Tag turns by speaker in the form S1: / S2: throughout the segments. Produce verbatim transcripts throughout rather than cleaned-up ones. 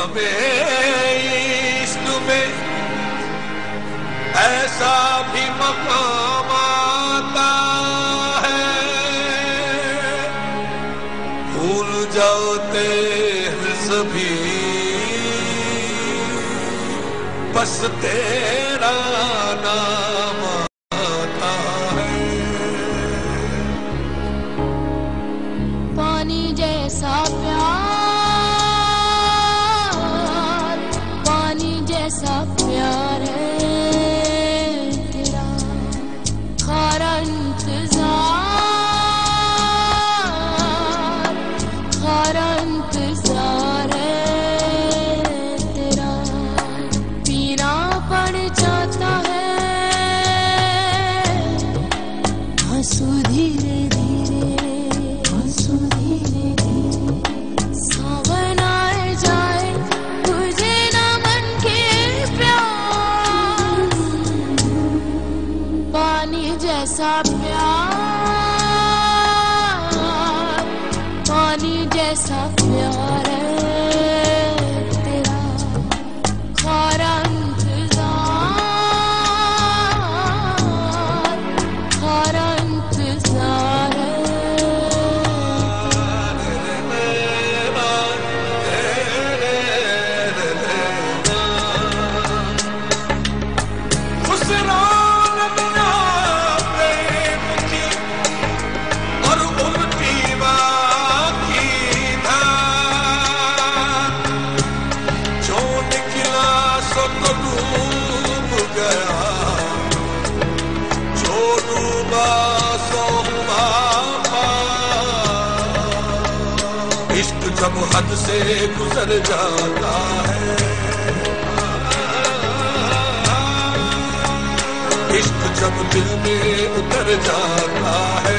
S1: इश्क में ऐसा भी मकाम आता है, भूल जाते हैं सभी बस तेरा नाम आता है।
S2: पानी जैसा प्यार, पानी जैसा प्यार है तेरा, खारा इंतजार, खारा इंतजार है तेरा, पीना पड़ जाता है आंसू धीरे धीरे, आंसू धीरे धीरे, सावन आए जाए तुझे ना मन के प्यास, पानी जैसा प्यार, पानी जैसा प्यार है तेरा, खारा इंतजार, खारा इंतजार है।
S1: खुसरान बिना प्रेम की और उल्टी बाकी धार, जो निकला सो तो डूब गया, जो डूबा सो हुआ पार। इश्क जब हद से गुजर जाता है, इश्क जब दिल में उतर जाता है,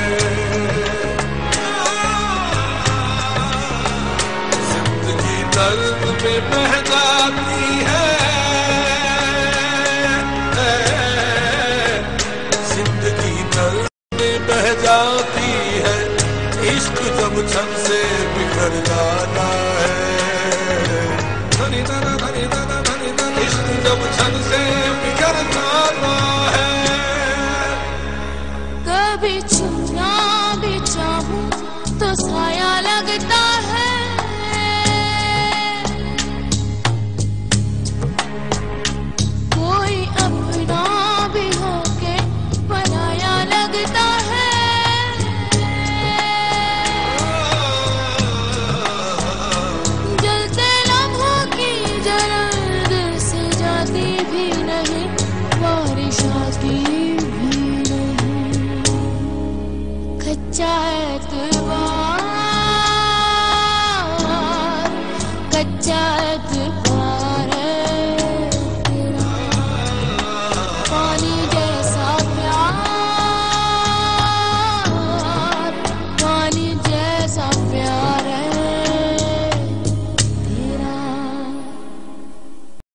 S1: जिंदगी दर्द में बह जाती है, जिंदगी दर्द में बह जाती है, इश्क जब छन से बिखर जाता है, धनी धना धनी धना धनी धना, इश्क जब छन से बिखर जाता है।
S2: कभी छूना भी चाहूं तो साया लगता है, कोई अपना भी होके पराया लगता है, जलते लम्हों की जल्द से जाती भी नहीं, बारिश आती भी नहीं, कच्चा एतबार, कच्चा एतबार